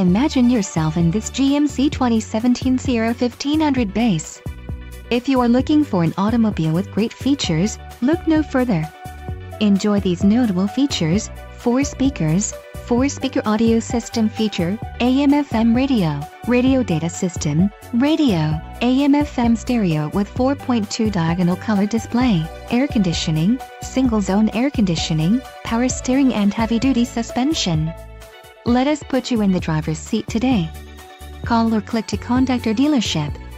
Imagine yourself in this GMC 2017 Sierra 1500 base. If you are looking for an automobile with great features, look no further. Enjoy these notable features: 4 speakers, 4-speaker audio system feature, AM/FM radio, radio data system, radio, AM/FM stereo with 4.2 diagonal color display, air conditioning, single-zone air conditioning, power steering and heavy-duty suspension. Let us put you in the driver's seat today. Call or click to contact our dealership.